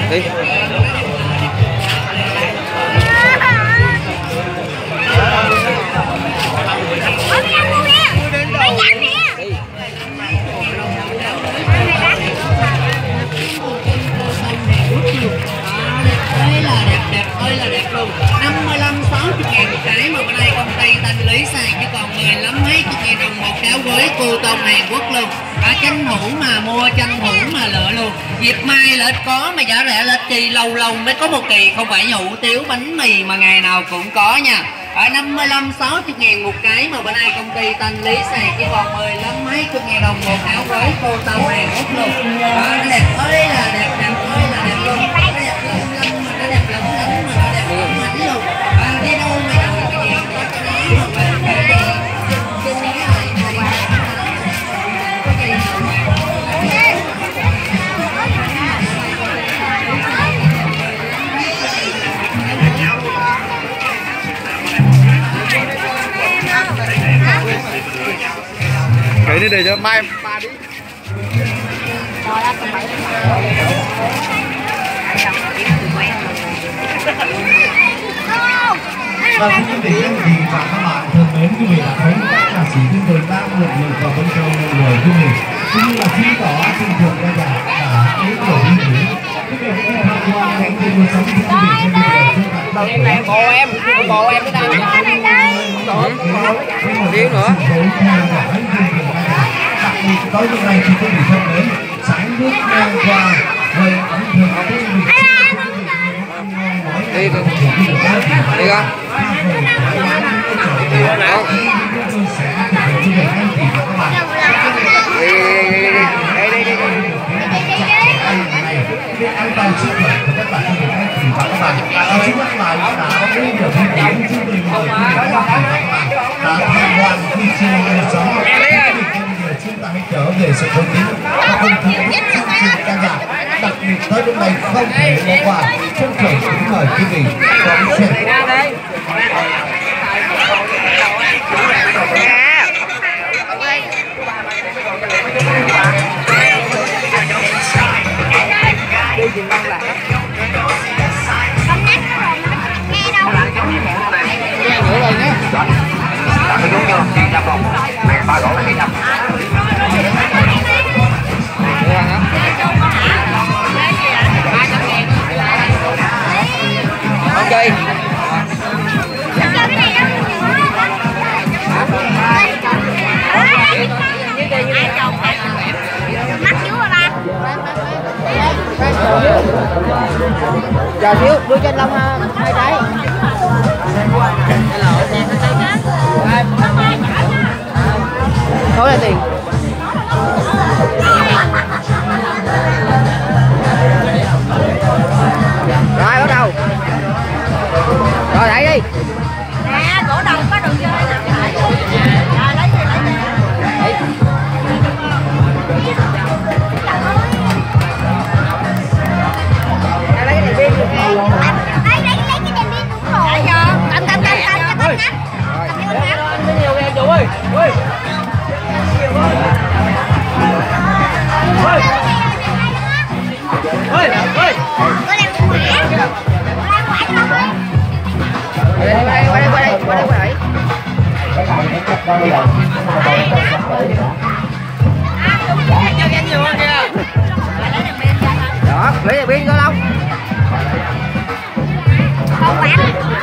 Đi. Ơi là đẹp luôn. 55-60 ngàn một cái mà bên đây công ty thanh lý sàn chứ còn 15 mấy chục ngàn đồng một kéo với cô tông Hàn Quốc luôn. Tranh thủ mà mua, tranh thủ mà lựa luôn. Dịp mai là ít có mà giá rẻ là ít kỳ, lâu lâu mới có một kỳ, không phải hủ tiếu bánh mì mà ngày nào cũng có nha. Ở 55-60 ngàn một cái mà bên đây công ty thanh lý sàn chỉ còn 15 mấy chục ngàn đồng một áo với cô tông Hàn Quốc luôn. Đó, nó đẹp ơi là đẹp, đẹp ơi là đẹp luôn. Nó đẹp lắm mà nó đẹp lắm mà nó đẹp lắm hẳn luôn. Đi đâu mà đợi cái gì đó cho nó mà cái này để cho mai ba đi. Và thưa quý vị và các bạn thân mến, quý vị đã thấy các ca sĩ chúng tôi đang lượn lượt vào bên trong người quý vị, cũng như là chứng tỏ tinh thần ca nhạc đã đến rồi quý vị. Quý vị hãy tham quan cánh cửa cuộc sống của quý vị trên bây giờ chúng ta đang Này bộ em tới đây. Điếu nữa. Đặc biệt tối hôm nay thì quý vị thân mến, sải nước ngang qua về ẩm thực quý vị. Đi con. Đi con. An toàn sức khỏe của các bạn thân mến và các bạn xin nhắc lại là có rất nhiều thông tin chúng tôi mời quý vị và các bạn đã tham quan khi chưa sống chúng ta hãy trở về sự thông tin và cùng thưởng thức chương trình ca nhạc đặc biệt tới lúc này không thể bỏ qua. Trân trọng kính mời quý vị đón xem. Ok. Chờ xíu, đưa cho anh Long hai trái. Thôi là tiền. Rồi bắt đầu. Rồi đẩy đi. Nè, cổ đồng có đường chơi nè. Rồi lấy đi, lấy đi. Đấy. Lấy cái đèn pin được nghe. Lấy cái đèn pin đúng rồi. Cầm cho con ngắt. Cầm cho con ngắt. Nhiều kìa chủ ơi. Ui. Ôi. Ôi. Ôi. Cô đang khỏe. Cô đang khỏe cho con ơi. Qua đây. Đó, lấy đèn pin coi Long. Còn quán.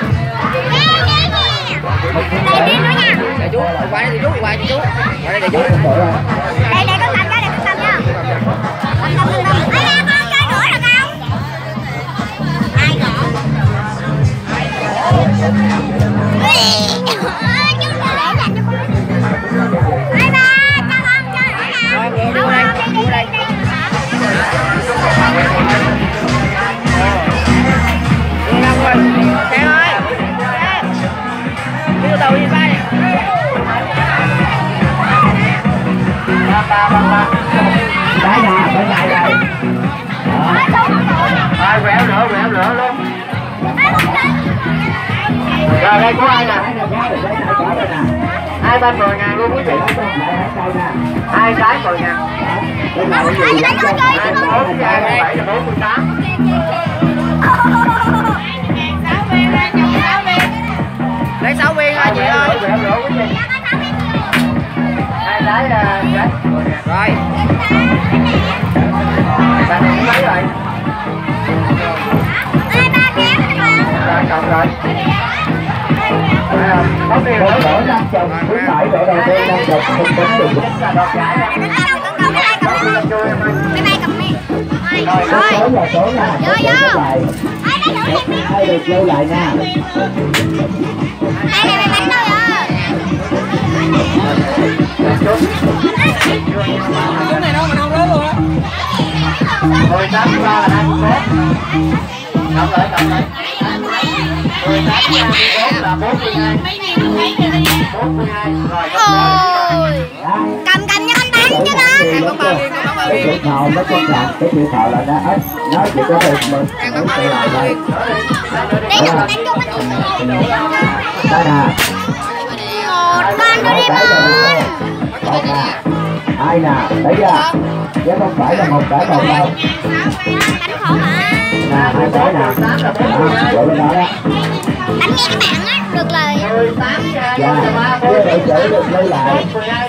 Đây pin nữa nha. Để chú, qua đây chú. Qua đây chú. Đây con cầm ra, để con cầm nha. Cầm. Ê con chơi nữa được không? Ai gõ? Chú để dành cho con. Ai ba, cho con chơi nữa nào. Đi đây. Long ơi. Em ơi. Đi đầu đi ba đi. Ba. Đá nhà, phải dài rồi. Rồi, quẹo nữa luôn. Rồi đây có ai nè? Hai ba 10.000 luôn quý vị. Hai cái 10.000. 4 48. Cộng rồi. Không điều nữa. Đổ 5 chồng khuyến mãi đội đầu tiên 5 chồng không tính được. Rồi số là số nha. Hai được lưu lại nha. Cái này đâu mà đâu rớt luôn á. 18 là 21. Cộng lại. 18 là 42. 42 rồi. Cầm cho anh bán chứ đó. Cái chữ thọ nó quan trọng, cái chữ thọ là nó ít, nó chỉ có một mình nó lại thôi. Đây là một đánh chung anh. Đây nè. Một con Doraemon. Hai nè, thấy chưa? Chứ không phải là một cái đầu đâu. Đánh khổ mà. Nè, hai cái nè. Rồi bên đó đó. Đánh nghe cái bạn á, được lời. Dạ, chưa để chữ được lưu lại.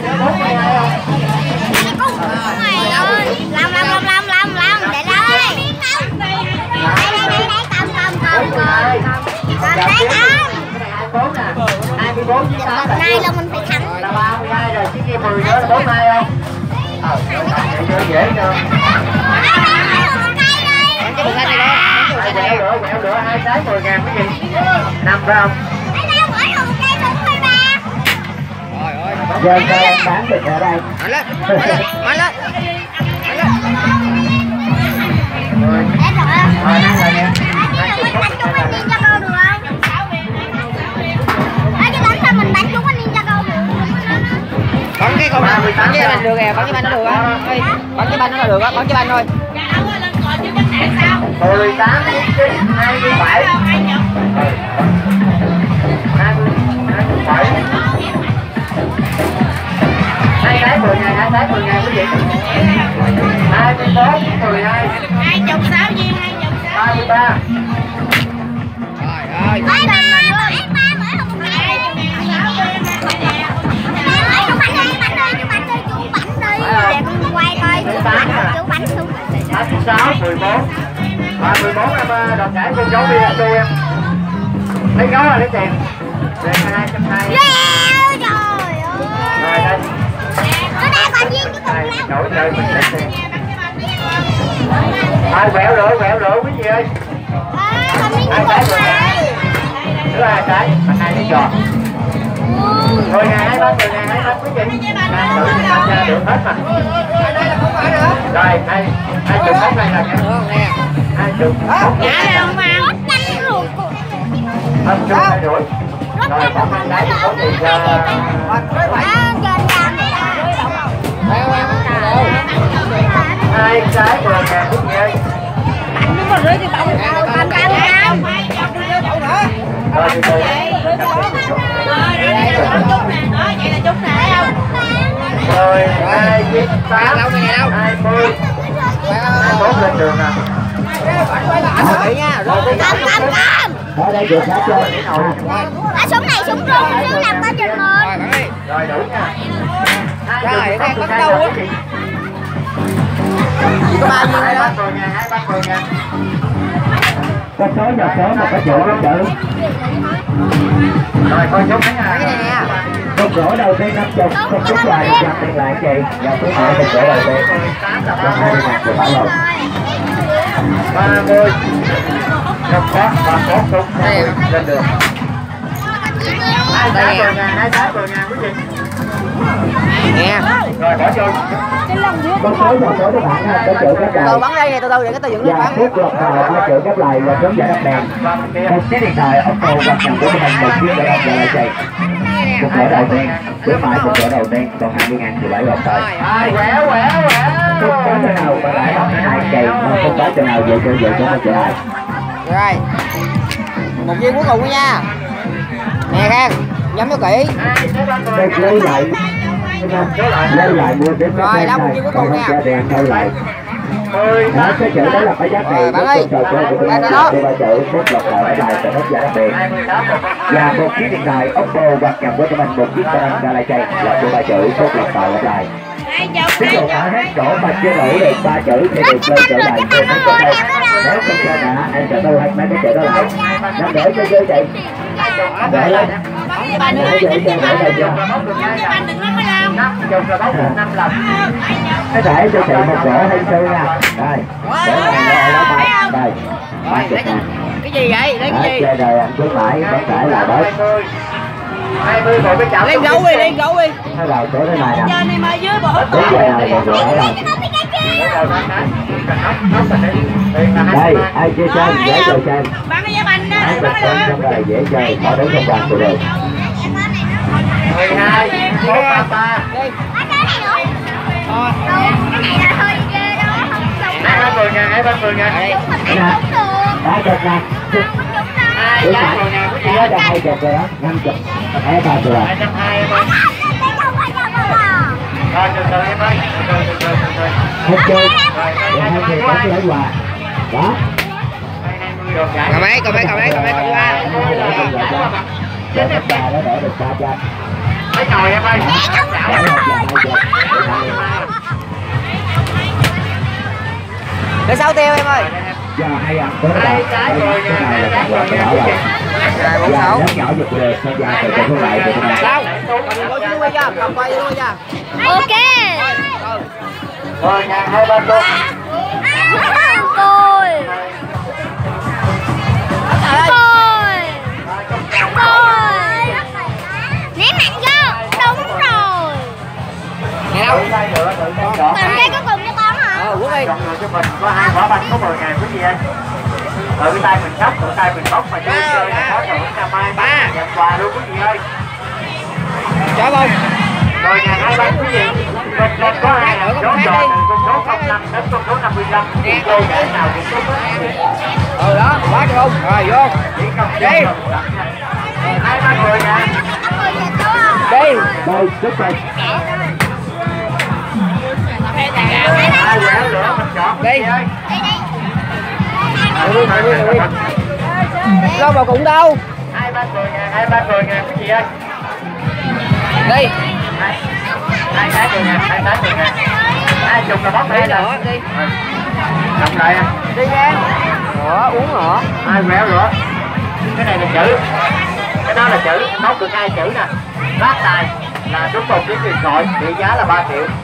Làm, để đây. Đây, cầm. Nay là mình phải thắng. Là 32 rồi, chứ kia 10 nữa là 42 không? Dễ chưa? Quẹo nữa, 2 trái 10.000 cái gì? 5 phải không? Giờ sao em bán được ở đây? Mạnh lên. Rồi, đang rồi nè. Bắn cái con bắn cái banh được kìa, bắn cái banh nó được á. Bắn cái banh nó là được á, bắn cái banh thôi. 18, 27. 27. 2 trái 10.000, 2 trái 10.000 quý vị. 24, 12. 26 viên, 26. 33. Rồi. Quay coi chú bánh xuống. 86, 14. 14 em đọc giải con cháu bia cho em. Lấy gấu là lấy tiền. Về 220. Trời ơi. Rồi đây. Nó đang còn viên cái cục lắm. Đổi chơi mình lấy tiền. Ai quẹo lửa quý vị ơi. Còn miếng cái cục này. Thứ 2 trái, anh hai lấy trò. 10.000 hay 30.000 hay hết quý vị. Tự nhiên tham gia được hết mà. Rồi, hai chục hết này là Nè. 20. Dạ không ăn. Không, chung 2 rưỡi. Rồi, còn 2 trái thì có tiền hai trái 10.000 quý vị ơi. Rồi, từ từ. Rồi, 2 chiếc 8, 20. 21 lên đường nè. Ở đây được hết chưa? Súng này súng rung chứ nằm ở trên mình. Rồi đủ nha. Rồi, đang bắt đầu á. Chỉ có 3 viên thôi đó. 230.000. Có số nhập số mà có chữ. Rồi coi số mấy cái này nè. Cục rổ đầu tiên 50, cục số hoài 100 tiền lại chị. Và số 2 cục rổ đầu tiên. Có 20.000 của bảo lộn. 30. Không có, 31 cục lên đường. 2 trái 10.000, 2 trái 10.000 quý vị. Nè. Rồi bỏ vô. Có số nhập số các bạn ha, có chữ các Từ bắn đây nè, từ để cái từ dựng lên và bắn. phút lọt vào ba chữ ghép lại và chống giải đập đèn. Một chiếc điện thoại Oppo hoặc nhằm của mình một chiếc để đọc lại chạy. Cục lỗ đầu tiên, khuyến mãi cục lỗ đầu tiên còn 20.000 thì lấy một thời. Quẹo. Không có chỗ nào mà lại đọc hai chạy, không có chỗ nào về cho một chạy. Rồi. Một viên cuối cùng nữa nha. Nè Khang, nhắm cho kỹ. Đây lấy lại mua đến rồi đâu một viên cuối cùng nha. Lại. Đó, cái chữ đó là cái giá trị bạn ơi, trò chơi của ba chữ phút lọt vào ở lại và hết giá đặc biệt. Và một chiếc điện thoại Oppo hoặc nhằm với cho mình một chiếc Canon Galaxy là của ba chữ phút lọt vào ở lại. Ví dụ đã hết chỗ mà chưa đủ được ba chữ thì được lên trở lại. Nếu không chơi nè, em chờ tôi mấy cái chợ đó lại. Năm để cho chơi chị. Để lên. Để chơi để đây chưa? Cái thể cho chị một rổ hay sư nha. Đây. Đây. Cái gì vậy? Lấy cái gì? Chơi đời anh khuyến mãi vẫn phải là bớt. 20 bộ cái chảo. Lên gấu đi, lên gấu đi. Nó đầu chỗ thế này nè. Giờ này mà dưới bộ hết. Đúng giờ này một rổ rồi. Đây, ai chơi trên, dễ chơi trên. Bán cái giá bánh đó, Ai bán chơi trong đời dễ chơi, khỏi đứng trong bàn của được. 12, 43. Đi. Thôi. Cái này là thôi ghê đó, không xong. 230 ngàn, 230 ngàn. Đã chụp nè. Ai giá 10 ngàn của chị ơi. 220 rồi đó, 50. Em 30 rồi. 220 em ơi. Rồi từ từ em ơi. Từ. Hết chơi. Rồi 20 có cái lấy quà. Đó. 220 rồi giải. Cầm mấy ba. Để tất cả nó để được 300. Mấy ngồi em ơi. Để 6 tiêu em ơi. Giờ hay ăn có cái này là các bạn có bảo rồi. Giờ rất nhỏ giật được, nên giờ từ từ lại từ từ. Đâu? Cầm quay luôn cho, cầm quay luôn cho. Ok. 10 ngàn 230. Côi. Côi. Côi. Ném mạnh vô. Đúng rồi. Nghe đâu? Còn cái cuối cùng cho con hả? Quất đi. Chọn người cho mình có 2 quả banh có 10 ngàn của chị ơi. Ở cái tay mình sóc, ở tay mình bóc mà chơi chơi là có chọn năm mai ba nhận quà luôn của chị ơi. Cho không? 10 ngàn 2 banh của chị. Mình có 2 chốt tròn từ con số 05 đến con số 55. Chị vô cái nào thì số đó. Đó, quá cho không? Rồi vô. Chỉ cần đi. 230 ngàn. Đi. Đây, tiếp tục. 2 quẹo nữa mình chọn Đi. chị ơi. Đâu mà cũng đâu. 230 ngàn, 230 ngàn của chị ơi. Đi. 280 ngàn, 280 ngàn. 20 là bóc Đi đây nữa, nè. đi. Cầm lại em. Đi em. Ủa, uống hả? 2 quẹo nữa. Cái này là chữ. Cái đó là chữ, bóc được 2 chữ nè. Lát tài là chúng tôi kiếm điện thoại, trị giá là 3 triệu.